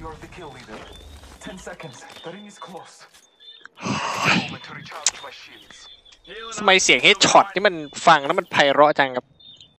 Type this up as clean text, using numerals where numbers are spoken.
ทำไมเสียงเฮดช็อตนี่มันฟังแล้วมันไพเราะจังครับ